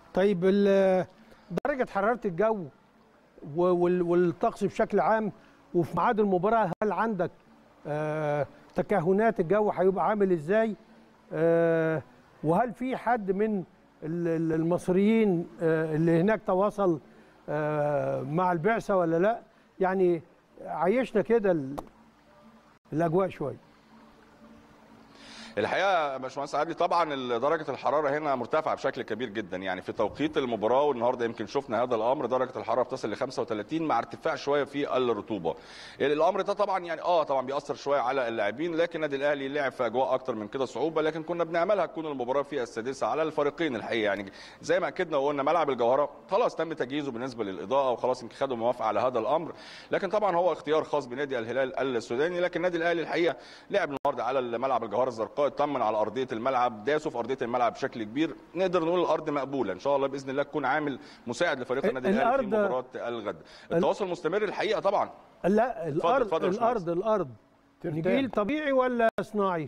طيب درجه حراره الجو والطقس بشكل عام وفي ميعاد المباراه، هل عندك تكهنات الجو هيبقى عامل ازاي؟ وهل في حد من المصريين اللي هناك تواصل مع البعثه ولا لا؟ يعني عيشنا كده الاجواء شويه. الحقيقه يا باشمهندس عادل طبعا درجه الحراره هنا مرتفعه بشكل كبير جدا، يعني في توقيت المباراه والنهارده يمكن شفنا هذا الامر، درجه الحراره بتصل ل 35 مع ارتفاع شويه في الرطوبه. الامر ده طبعا يعني طبعا بيأثر شويه على اللاعبين، لكن النادي الاهلي لعب في اجواء اكتر من كده صعوبه، لكن كنا بناملها تكون المباراه في السادسه على الفريقين الحقيقه. يعني زي ما اكدنا وقلنا ملعب الجوهره خلاص تم تجهيزه بالنسبه للاضاءه وخلاص يمكن خدوا موافقه على هذا الامر، لكن طبعا هو اختيار خاص بنادي الهلال السوداني. لكن النادي الاهلي الحقيقه لعب النهارده على ملعب الجوهره الزرقاء، اطمن على ارضيه الملعب، داسوا في ارضيه الملعب بشكل كبير، نقدر نقول الارض مقبوله ان شاء الله باذن الله تكون عامل مساعد لفريق النادي الاهلي في مباراه الغد. التواصل مستمر الحقيقه طبعا. لا الارض نجيل طبيعي ولا صناعي؟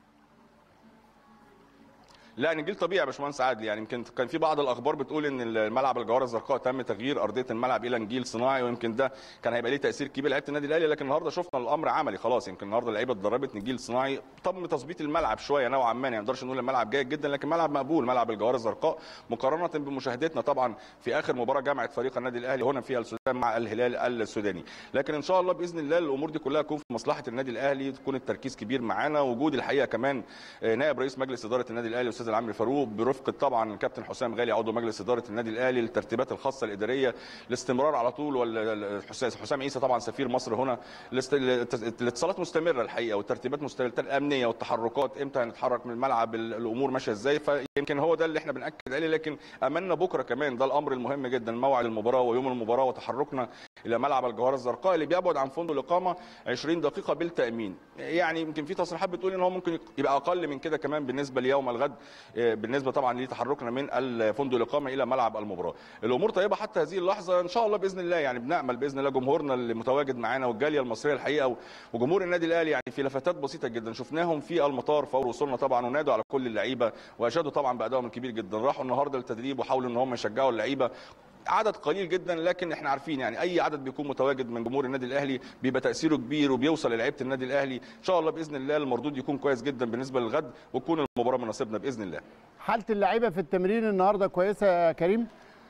لا نجيل طبيعي يا باشمهندس عادل، يعني يمكن كان في بعض الاخبار بتقول ان الملعب الجوهره الزرقاء تم تغيير ارضيه الملعب الى نجيل صناعي، ويمكن ده كان هيبقى ليه تاثير كبير لعيبه النادي الاهلي، لكن النهارده شفنا الامر عملي خلاص. يمكن النهارده اللعيبه اتدربت نجيل صناعي، تم تظبيط الملعب شويه نوعا ما، يعني ما نقدرش نقول الملعب جيد جدا لكن ملعب مقبول، ملعب الجوهره الزرقاء مقارنه بمشاهدتنا طبعا في اخر مباراه جمعت فريق النادي الاهلي هنا في السودان مع الهلال السوداني. لكن ان شاء الله باذن الله الامور دي كلها تكون في مصلحه النادي الاهلي، تكون التركيز كبير معانا، وجود الحقيقه كمان نائب رئيس مجلس اداره النادي الاهلي الاستاذ العمري فاروق برفقه طبعا الكابتن حسام غالي عضو مجلس اداره النادي الاهلي، الترتيبات الخاصه الاداريه، الاستمرار على طول، حسام عيسى طبعا سفير مصر هنا، الاتصالات مستمره الحقيقه والترتيبات مستمره الامنيه والتحركات، امتى هنتحرك من الملعب، الامور ماشيه ازاي، فيمكن هو ده اللي احنا بناكد عليه. لكن املنا بكره كمان ده الامر المهم جدا، موعد المباراه ويوم المباراه وتحركنا الى ملعب الجوهره الزرقاء اللي بيبعد عن فندق الاقامه 20 دقيقه بالتامين. يعني يمكن في تصريحات بتقول ان هو ممكن يبقى اقل من كده كمان بالنسبه ليوم الغد، بالنسبه طبعا لتحركنا من الفندق الاقامه الى ملعب المباراه. الامور طيبه حتى هذه اللحظه ان شاء الله باذن الله، يعني بنامل باذن الله جمهورنا اللي متواجد معانا والجاليه المصريه الحقيقه وجمهور النادي الاهلي، يعني في لفتات بسيطه جدا شفناهم في المطار فور وصولنا طبعا، ونادوا على كل اللعيبه واشادوا طبعا بادائهم الكبير جدا، راحوا النهارده للتدريب وحاولوا ان هم يشجعوا اللعيبه، عدد قليل جدا لكن احنا عارفين يعني اي عدد بيكون متواجد من جمهور النادي الاهلي بيبقى تاثيره كبير وبيوصل للعيبه النادي الاهلي. ان شاء الله باذن الله المردود يكون كويس جدا بالنسبه للغد وتكون المباراه من نصيبنا باذن الله. حاله اللعيبه في التمرين النهارده كويسه يا كريم؟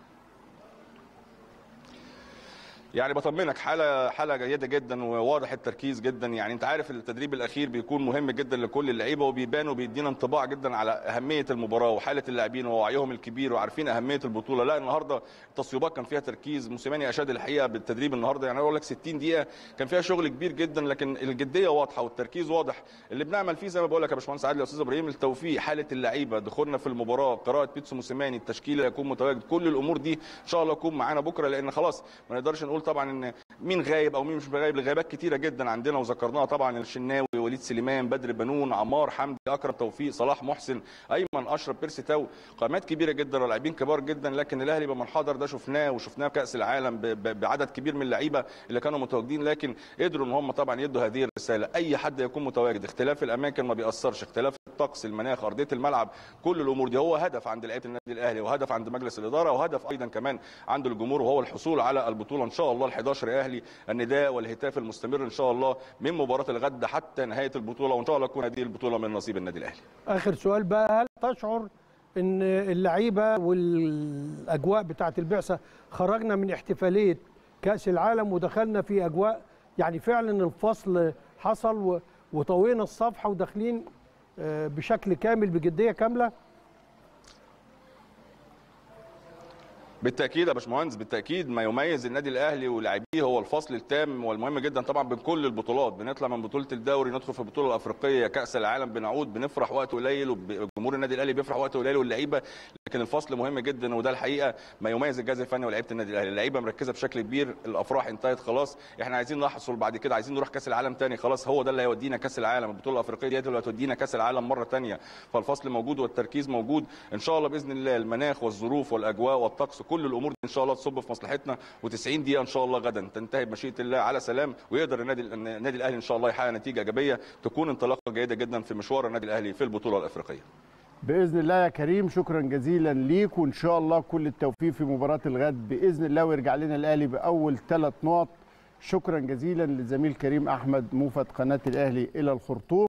يعني بطمنك حاله جيده جدا وواضح التركيز جدا، يعني انت عارف التدريب الاخير بيكون مهم جدا لكل اللعيبه وبيبان وبيدينا انطباع جدا على اهميه المباراه وحاله اللاعبين ووعيهم الكبير وعارفين اهميه البطوله. لا النهارده التصويبات كان فيها تركيز، موسيماني اشاد الحقيقه بالتدريب النهارده، يعني اقول لك 60 دقيقه كان فيها شغل كبير جدا، لكن الجديه واضحه والتركيز واضح. اللي بنعمل فيه زي ما بقول لك يا باشمهندس عادل يا استاذ ابراهيم التوفيق، حاله اللعيبه، دخولنا في المباراه، قراءه بيتسو موسيماني، التشكيل يكون متواجد، كل الامور دي ان شاء الله تكون معانا بكره، لان خلاص ما نقدرش نقول طبعا ان مين غايب او مين مش غايب، الغيابات كتيره جدا عندنا وذكرناها طبعا، الشناوي، وليد سليمان، بدر بنون، عمار حمدي، اكرم توفيق، صلاح محسن، ايمن اشرف، بيرسي تاو، قامات كبيره جدا ولاعبين كبار جدا، لكن الاهلي بمنحدر ده شفناه وشفناه في كاس العالم بعدد كبير من اللعيبه اللي كانوا متواجدين، لكن قدروا ان هم طبعا يدوا هذه الرساله، اي حد يكون متواجد، اختلاف الاماكن ما بيأثرش، اختلاف الطقس، المناخ، ارضيه الملعب، كل الامور دي هو هدف عند لعيبه النادي الاهلي وهدف عند مجلس الاداره وهدف ايضا كمان عند الجمهور، وهو الحصول على البطوله ان شاء الله. ال11 اهلي، النداء والهتاف المستمر ان شاء الله من مباراه الغد حتى نهايه البطوله، وان شاء الله تكون هذه البطوله من نصيب النادي الاهلي. اخر سؤال بقى، هل تشعر ان اللعيبه والاجواء بتاعه البعثه خرجنا من احتفاليه كاس العالم ودخلنا في اجواء يعني فعلا الفصل حصل وطوينا الصفحه وداخلين بشكل كامل بجديه كامله؟ بالتاكيد يا باشمهندس، بالتاكيد ما يميز النادي الاهلي ولاعبيه هو الفصل التام والمهم جدا طبعا بين كل البطولات، بنطلع من بطوله الدوري ندخل في البطوله الافريقيه، كاس العالم، بنعود بنفرح وقت قليل وجمهور النادي الاهلي بيفرح وقت قليل واللعيبه، لكن الفصل مهم جدا وده الحقيقه ما يميز الجهاز الفني ولاعيبه النادي الاهلي، اللعيبه مركزه بشكل كبير، الافراح انتهت خلاص، احنا عايزين نحصل بعد كده، عايزين نروح كاس العالم ثاني، خلاص هو ده اللي هيودينا كاس العالم، البطوله الافريقيه دي اللي هتودينا كاس العالم مره ثانيه، فالفصل موجود والتركيز موجود، ان شاء الله باذن الله المناخ والظروف والاجواء والطقس كل الامور دي ان شاء الله تصب في مصلحتنا، و90 دقيقه ان شاء الله غدا تنتهي بمشيئه الله على سلام، ويقدر النادي الاهلي ان شاء الله يحقق نتيجه ايجابيه تكون انطلاقه جيده جدا في مشوار النادي الاهلي في البطوله الافريقيه. باذن الله يا كريم، شكرا جزيلا ليك، وان شاء الله كل التوفيق في مباراه الغد باذن الله، ويرجع لنا الاهلي باول 3 نقط. شكرا جزيلا للزميل كريم احمد موفد قناه الاهلي الى الخرطوم.